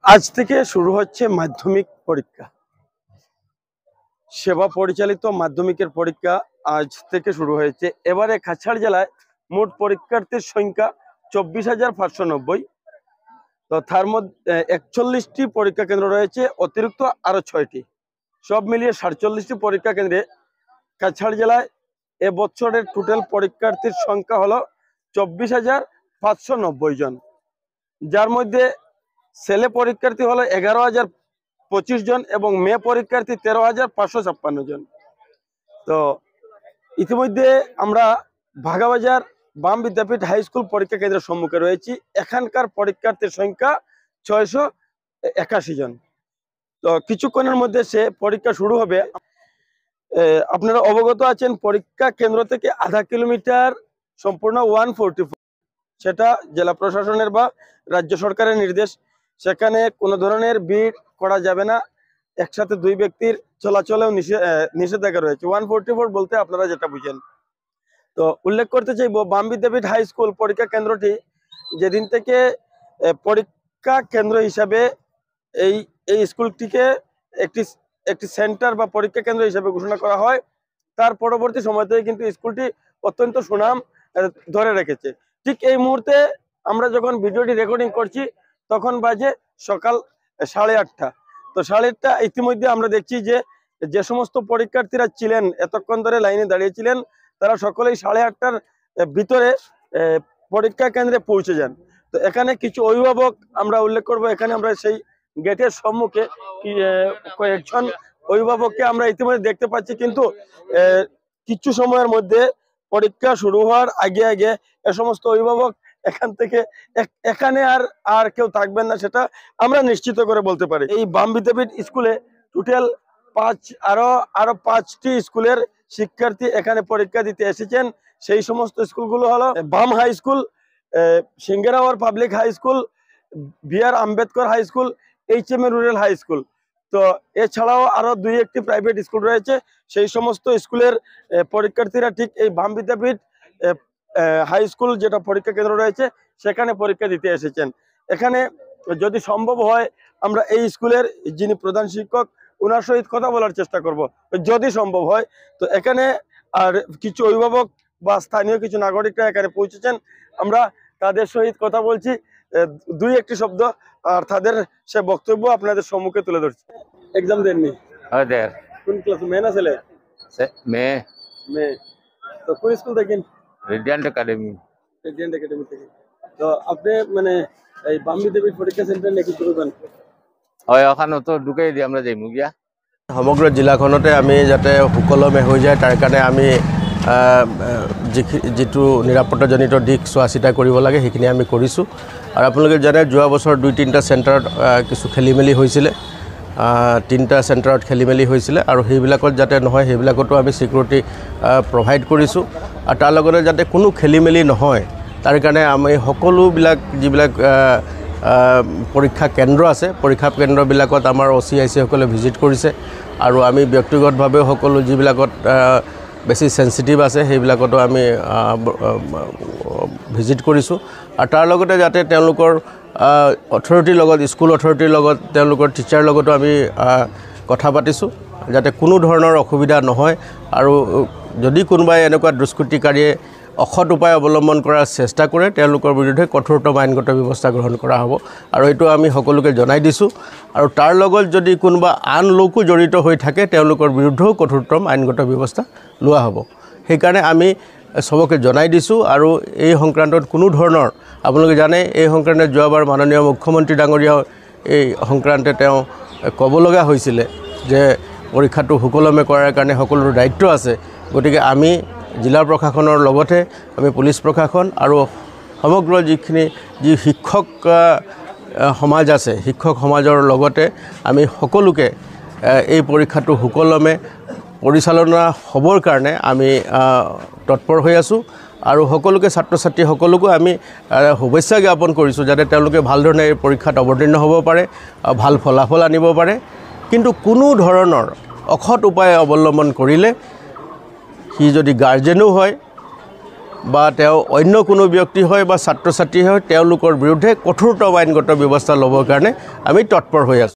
আজ থেকে শুরু হচ্ছে মাধ্যমিক পরীক্ষা। সেবা পরিচালিত মাধ্যমিকের পরীক্ষা আজ থেকে শুরু হয়েছে। এবারে কাছাড় জেলায় মোট পরীক্ষার্থীর সংখ্যা 24,590। তো তার মধ্যে 41টি পরীক্ষা কেন্দ্র রয়েছে, অতিরিক্ত আরো 6টি, সব মিলিয়ে 47টি পরীক্ষা কেন্দ্রে কাছাড় জেলায় এবছরের টোটাল পরীক্ষার্থীর সংখ্যা হলো 24,590 জন, যার মধ্যে ছেলে পরীক্ষার্থী হলো 11,025 জন এবং মেয়ে পরীক্ষার্থী 13,556 জন। তো ইতিমধ্যে আমরা ভাগাবাজার বাম বিদ্যাপীঠ হাই স্কুল পরীক্ষা কেন্দ্রের সম্মুখে রয়েছি। এখানকার পরীক্ষার্থীর সংখ্যা 681 জন। তো কিছুক্ষণের মধ্যে সে পরীক্ষা শুরু হবে। আপনারা অবগত আছেন, পরীক্ষা কেন্দ্র থেকে আধা কিলোমিটার সম্পূর্ণ 144, সেটা জেলা প্রশাসনের বা রাজ্য সরকারের নির্দেশ। সেখানে কোনো ধরনের ভিড় করা যাবে না, একসাথে দুই ব্যক্তির চলাচলেও নিষেধাজ্ঞা রয়েছে। 144 বলতে আপনারা যেটা বুঝেন। তো উল্লেখ করতে চাইব, বাম বিদ্যাপীঠ হাই স্কুল পরীক্ষা কেন্দ্রটি যেদিন থেকে পরীক্ষা কেন্দ্র হিসাবে এই স্কুলটিকে একটি সেন্টার বা পরীক্ষা কেন্দ্র হিসাবে ঘোষণা করা হয়, তার পরবর্তী সময় থেকে কিন্তু স্কুলটি অত্যন্ত সুনাম ধরে রেখেছে। ঠিক এই মুহূর্তে আমরা যখন ভিডিওটি রেকর্ডিং করছি তখন বাজে সকাল 8:30। তো 8:30 ইতিমধ্যে আমরা দেখছি যে সমস্ত পরীক্ষার্থীরা ছিলেন, এতক্ষণ ধরে লাইনে দাঁড়িয়েছিলেন, তারা সকলেই 8:30টার ভিতরে পরীক্ষা কেন্দ্রে পৌঁছে যান। তো এখানে কিছু অভিভাবক আমরা উল্লেখ করব। এখানে আমরা সেই গেটের সম্মুখে কয়েকজন অভিভাবককে আমরা ইতিমধ্যে দেখতে পাচ্ছি, কিন্তু কিছু সময়ের মধ্যে পরীক্ষা শুরু হওয়ার আগে আগে এ সমস্ত অভিভাবক এখান থেকে এখানে আর কেউ থাকবেন না, সেটা আমরা নিশ্চিত করে বলতে পারি। এই বাম বিদ্যাপীঠ স্কুলে টোটাল আরো 5টি স্কুলের শিক্ষার্থী এখানে পরীক্ষা দিতে এসেছেন। সেই সমস্ত স্কুলগুলো হলো বাম হাই স্কুল, সিঙ্গেরাওয়ার public high school, B R. Ambedkar high school, H M. Rural high school. তো এছাড়াও আরো 2-1টি প্রাইভেট স্কুল রয়েছে। সেই সমস্ত স্কুলের পরীক্ষার্থীরা ঠিক এই বাম বিদ্যাপীঠ হাই স্কুল যেটা পরীক্ষা কেন্দ্র রয়েছে সেখানে পরীক্ষা দিতে এসেছেন। এখানে যদি সম্ভব হয় আমরা এই স্কুলের যিনি প্রধান শিক্ষক ওনার সহিত কথা বলার চেষ্টা করব, যদি সম্ভব হয়। তো এখানে আর কিছু অভিভাবক বা স্থানীয় কিছু নাগরিকরা এখানে পৌঁছেছেন, আমরা তাদের সহিত কথা বলছি, 2-1টি শব্দ আর তাদের সে বক্তব্য আপনাদের সম্মুখে তুলে ধরছি। এক্সাম দেননি? কোন ক্লাস, মেয়ে না ছেলে? মেয়ে। তো কোন স্কুল দেখেন? রেডিয়েন্ট একাডেমি থেকে। তো আপনি মানে এই বাম বিদ্যাপীঠ পরীক্ষা সেন্টার নাকি করবেন? হয়, ওখানে তো ঢুকাই দিই আমরা যাই মুগিয়া। সমগ্র জিলাখনতে আমি যাতে সুকলমে হৈ যায় তাৰ কাৰণে আমি যিটো নিৰাপত্তাজনিত দিশ চোৱা চিতা কৰিব লাগে সেইখিনি আমি কৰিছোঁ। আৰু আপোনালোকে জানে যোৱা বছৰ 2-3টা চেণ্টাৰত কিছু খেলি মেলি হৈছিলে, 3টা চেণ্টাৰত খেলি মেলি হৈছিলে, আৰু সেইবিলাকত যাতে নহয় সেইবিলাকতো আমি সিকিউৰিটি প্ৰভাইড কৰিছোঁ। আৰু তাৰ লগতে যাতে কোনো খেলি মেলি নহয় তাৰ কাৰণে আমি সকলোবিলাক যিবিলাক পৰীক্ষা কেন্দ্ৰ আছে, পৰীক্ষা কেন্দ্ৰবিলাকত আমাৰ OCIC সকলে ভিজিট কৰিছে, আৰু আমি ব্যক্তিগতভাৱেও সকলো যিবিলাকত বেছি সেন্সিটিভ আছে সেইবিলাকতো আমি ভিজিট কৰিছোঁ। আৰু তাৰ লগতে যাতে তেওঁলোকৰ অথৰিটিৰ লগত, স্কুল অথৰিটিৰ লগত, তেওঁলোকৰ টিচাৰ লগতো আমি কথা পাতিছোঁ যাতে কোনো ধৰণৰ অসুবিধা নহয়। আৰু যদি কোনোবাই এনেকুৱা দুষ্কৃতিকাৰীয়ে অসৎ উপায় অৱলম্বন কৰাৰ চেষ্টা কৰে তেওঁলোকৰ বিৰুদ্ধে কঠোৰতম আইনগত ব্যৱস্থা গ্ৰহণ কৰা হ'ব, আৰু এইটো আমি সকলোকে জনাই দিছোঁ। আৰু তাৰ লগত যদি কোনোবা আন লোকো জড়িত হৈ থাকে তেওঁলোকৰ বিৰুদ্ধেও কঠোৰতম আইনগত ব্যৱস্থা লোৱা হ'ব। সেইকাৰণে আমি সবকে জনাই দিছোঁ। আৰু এই সংক্ৰান্তত কোনো ধৰণৰ, আপোনালোকে জানে এই সংক্ৰান্তত যোৱাবাৰ মাননীয় মুখ্যমন্ত্ৰী ডাঙৰীয়াও এই সংক্ৰান্তে তেওঁ ক'ব লগা হৈছিলে যে পৰীক্ষাটো সুকলমে কৰাৰ কাৰণে সকলোৰে দায়িত্ব আছে। গতিকে আমি জিলা প্ৰশাসনৰ লগতে আমি পুলিচ প্ৰশাসন আৰু সমগ্ৰ যি শিক্ষক সমাজ আছে, শিক্ষক সমাজৰ লগতে আমি সকলোকে এই পৰীক্ষাটো সুকলমে পৰিচালনা হ'বৰ কাৰণে আমি তৎপৰ হৈ আছোঁ। আৰু সকলোকে, ছাত্ৰ ছাত্ৰী সকলোকো আমি শুভেচ্ছা জ্ঞাপন কৰিছোঁ যাতে তেওঁলোকে ভাল ধৰণে এই পৰীক্ষাত অৱতীৰ্ণ হ'ব পাৰে, ভাল ফলাফল আনিব পাৰে। কিন্তু কোনো ধৰণৰ অসৎ উপায় অৱলম্বন কৰিলে সি যদি গাৰ্জেনো হয় বা তেওঁ অন্য কোনো ব্যক্তি হয় বা ছাত্ৰ ছাত্ৰী হয় তেওঁলোকৰ বিৰুদ্ধে কঠোৰতম আইনগত ব্যৱস্থা ল'বৰ কাৰণে আমি তৎপৰ হৈ আছোঁ।